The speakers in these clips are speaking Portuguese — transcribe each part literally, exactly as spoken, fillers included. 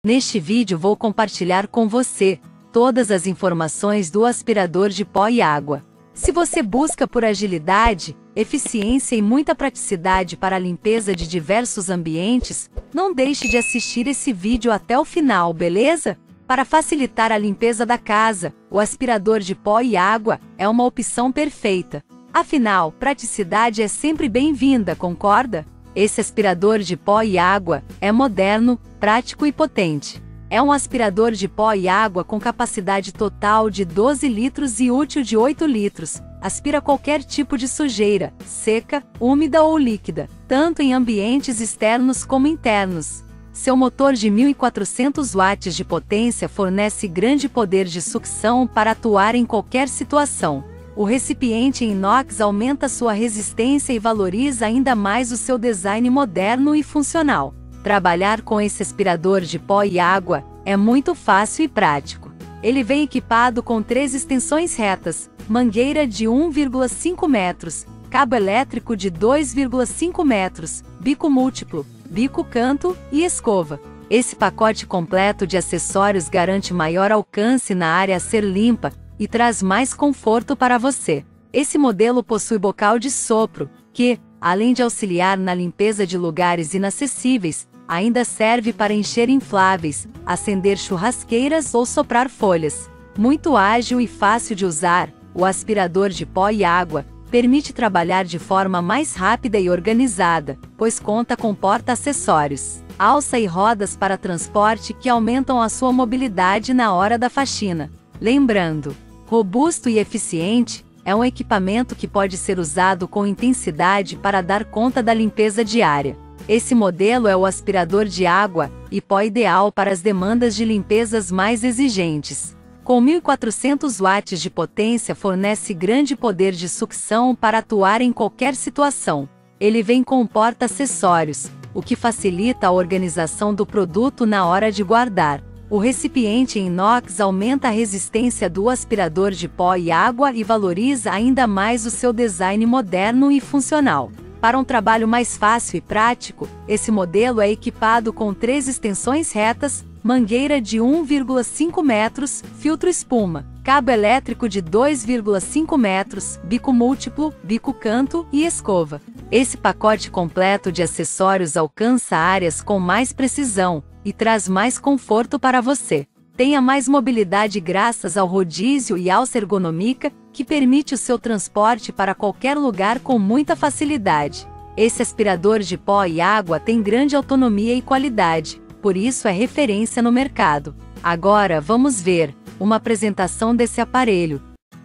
Neste vídeo vou compartilhar com você todas as informações do aspirador de pó e água. Se você busca por agilidade, eficiência e muita praticidade para a limpeza de diversos ambientes, não deixe de assistir esse vídeo até o final, beleza? Para facilitar a limpeza da casa, o aspirador de pó e água é uma opção perfeita. Afinal, praticidade é sempre bem-vinda, concorda? Esse aspirador de pó e água é moderno, prático e potente. É um aspirador de pó e água com capacidade total de doze litros e útil de oito litros. Aspira qualquer tipo de sujeira, seca, úmida ou líquida, tanto em ambientes externos como internos. Seu motor de mil e quatrocentos watts de potência fornece grande poder de sucção para atuar em qualquer situação. O recipiente em inox aumenta sua resistência e valoriza ainda mais o seu design moderno e funcional. Trabalhar com esse aspirador de pó e água é muito fácil e prático. Ele vem equipado com três extensões retas, mangueira de um vírgula cinco metros, cabo elétrico de dois vírgula cinco metros, bico múltiplo, bico canto e escova. Esse pacote completo de acessórios garante maior alcance na área a ser limpa e traz mais conforto para você. Esse modelo possui bocal de sopro, que, além de auxiliar na limpeza de lugares inacessíveis, ainda serve para encher infláveis, acender churrasqueiras ou soprar folhas. Muito ágil e fácil de usar, o aspirador de pó e água permite trabalhar de forma mais rápida e organizada, pois conta com porta-acessórios, alça e rodas para transporte que aumentam a sua mobilidade na hora da faxina. Lembrando, robusto e eficiente, é um equipamento que pode ser usado com intensidade para dar conta da limpeza diária. Esse modelo é o aspirador de água e pó ideal para as demandas de limpezas mais exigentes. Com mil e quatrocentos watts de potência, fornece grande poder de sucção para atuar em qualquer situação. Ele vem com porta-acessórios, o que facilita a organização do produto na hora de guardar. O recipiente em inox aumenta a resistência do aspirador de pó e água e valoriza ainda mais o seu design moderno e funcional. Para um trabalho mais fácil e prático, esse modelo é equipado com três extensões retas, mangueira de um vírgula cinco metros, filtro espuma, cabo elétrico de dois vírgula cinco metros, bico múltiplo, bico canto e escova. Esse pacote completo de acessórios alcança áreas com mais precisão e traz mais conforto para você. Tenha mais mobilidade graças ao rodízio e alça ergonômica, que permite o seu transporte para qualquer lugar com muita facilidade. Esse aspirador de pó e água tem grande autonomia e qualidade, por isso é referência no mercado. Agora vamos ver uma apresentação desse aparelho.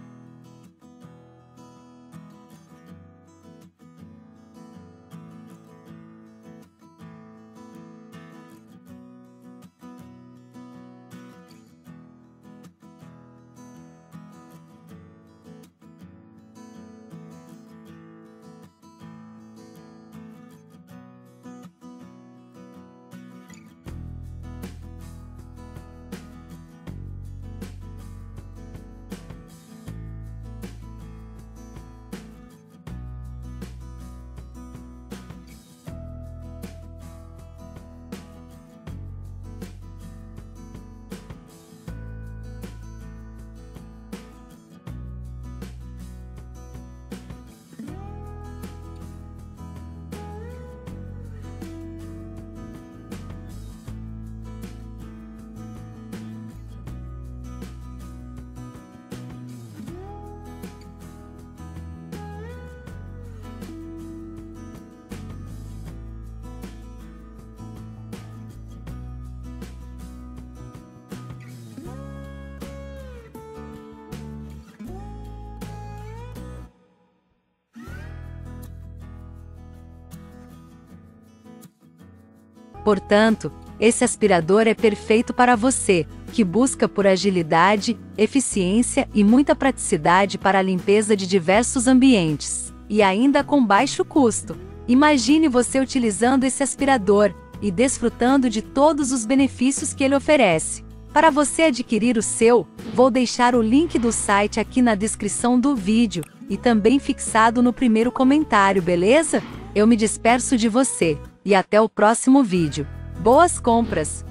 Portanto, esse aspirador é perfeito para você, que busca por agilidade, eficiência e muita praticidade para a limpeza de diversos ambientes, e ainda com baixo custo. Imagine você utilizando esse aspirador e desfrutando de todos os benefícios que ele oferece. Para você adquirir o seu, vou deixar o link do site aqui na descrição do vídeo e também fixado no primeiro comentário, beleza? Eu me despeço de você e até o próximo vídeo. Boas compras!